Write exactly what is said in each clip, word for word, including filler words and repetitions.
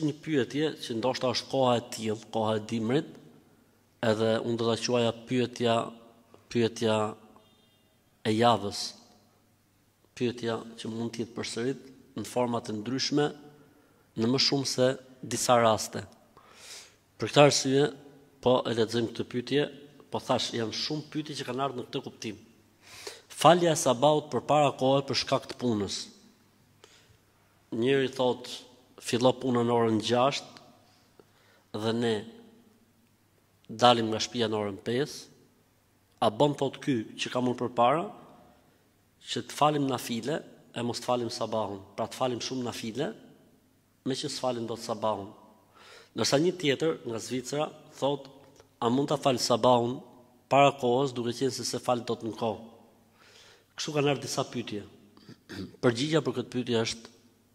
një pyetje që ndoshta është koha e tillë, koha e dimrit, edhe unë do ta quaja pyetja pyetja e javës. Pyetja që mund të jetë përsërit në forma të ndryshme në më shumë se disa raste. Për këtë arsye, po e lexojmë këtë pyetje, po thash janë shumë pyetje që kanë ardhur në këtë kuptim. Falja e sabahut përpara kohë për shkak të punës. Njëri thot, fillo puna në orën gjashtë dhe ne dalim nga shtëpia në orën pesë, a bën thot ky që kam unë përpara që të falim nafile e mos të falim sabahun, pra të falim shumë nafile, me që s'falim do të sabahun. Ndërsa një tjetër nga Zvicra thot, a mund ta fal sabahun para kohës, duke qenë se se fal dot në kohë. Kështu kanë ardhur disa pyetje. Përgjigjja për këtë pyetje është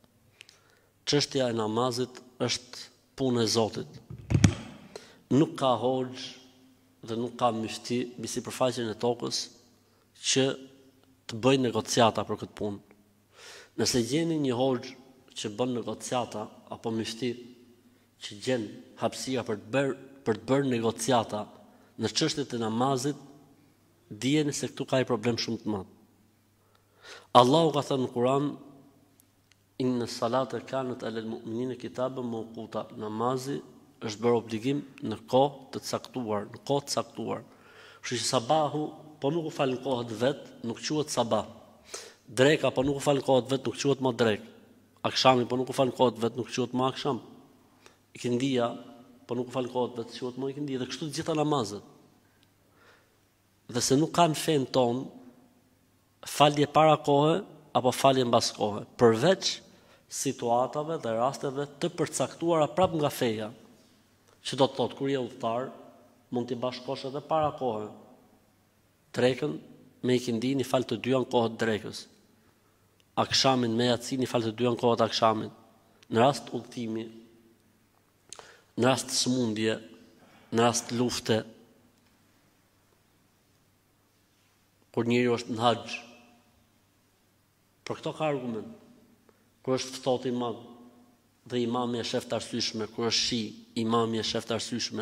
çështja e namazit është punë e Zotit. Nuk ka hoxh dhe nuk ka mufti mbi sipërfaqen e tokës që të bëjë negociata për këtë punë. Nëse gjeni një hoxh që bën negociata apo mufti që gjen hapësira për të bërë për të bërë negociata në çështjet e namazit, dijeni se këtu ka një problem shumë të madh. Allahu ka thënë në Kur'an, inna salata kanat alal mu'minina kitaban mawquta, namazi është bërë obligim në kohë të caktuar, në kohë të caktuar. Kështu që sabahu po nuk u fal në kohët vet, nuk quhet sabah. Dreka po nuk u fal në kohët vet, nuk quhet më drek. Akshami po nuk u fal në kohët vet, nuk quhet më aksham. Ikindia po nuk u fal në kohët vet, quhet më ikindi, dhe kështu të gjitha namazet. Dhe se nuk kanë fen ton falje para kohë apo falje mbas kohë, përveç situatave dhe rasteve të përcaktuara prap nga feja, që do të thotë kur je udhëtar, mund t'i bashkosh edhe para kohë. Drekën me ikindin i fal të dyja në kohët drekës. Akshamin me yatsin i fal të dyja në kohët akshamit. Në rast udhëtimi, në rast sëmundje, në rast lufte, kur njëri është në haxh. Për këto ka argument. Kur është ftohtë i madh dhe imami e shef të arsyeshme, kur është shi, imami e shef të arsyeshme.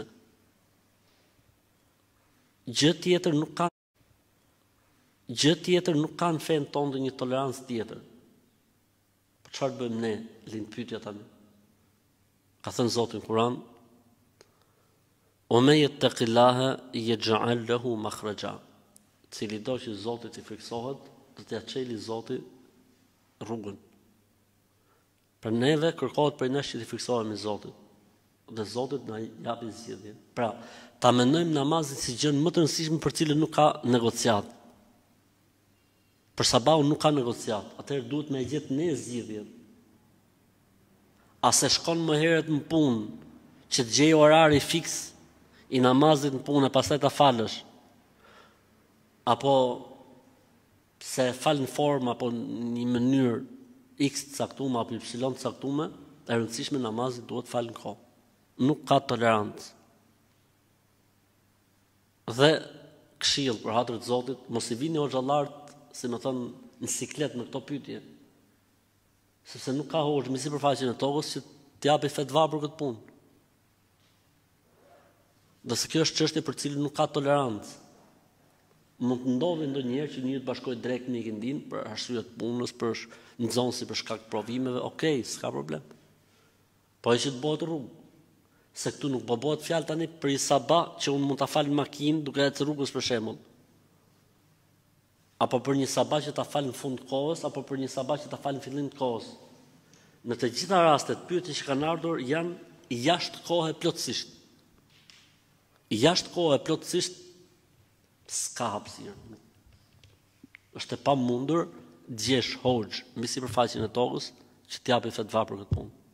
Gjë tjetër nuk ka gjë tjetër nuk kanë fen tonë dhe një tolerancë tjetër. Për çfarë bëjmë ne? Lind pyetja tani. Ka thënë Zoti në Kur'an, "O me yattaqillaha yaj'al lahu makhraja." Cili do që Zotit i friksohet, do t'ia çeli Zoti rrugën. Për neve kërkohet për nesh që t'i friksohemi Zotit. Dhe Zotit na japi zgjidhje. Pra, ta mendojmë namazin si gjën më të rëndësishme për cilën nuk ka negociat. Për sabahun nuk ka negociat. Atëherë duhet me gjetë ne zgjidhjen. A se shkon më herët në punë që të gjej orari fiks i namazit në punë e pastaj ta falësh? Apo se fal në formë apo në një mënyrë X të caktuar apo Y të caktuar, e rëndësishme namazit duhet fal në kohë. Nuk ka tolerancë. Dhe këshill për hatër të Zotit, mos i vini hoxhallarët, si më thon, në siklet në këto pyetje. Sepse nuk ka hoxh me sipërfaqen e tokës që t'japi fetva për këtë punë. Dhe se kjo është çështje për cilën nuk ka tolerancë. Mund të ndodhi ndonjëherë që njëri të bashkojë drejt me ikindin për arsye të punës, për nxonsi për shkak të provimeve, okay, s'ka problem. Po ai që të bëhet rrugë. Se këtu nuk po bëhet fjalë tani për i sabah që unë mund ta fal në makinë duke ecë rrugës për shembull. Apo për një sabah që ta fal në fund të kohës, apo për një sabah që ta fal në fillim të kohës. Në të gjitha rastet, pyetjet që kanë ardhur janë jashtë kohë plotësisht. Jashtë kohë plotësisht s'ka hapësirë. Është e pamundur të gjesh hoxh mbi sipërfaqen e tokës që t'japi fatva për këtë punë.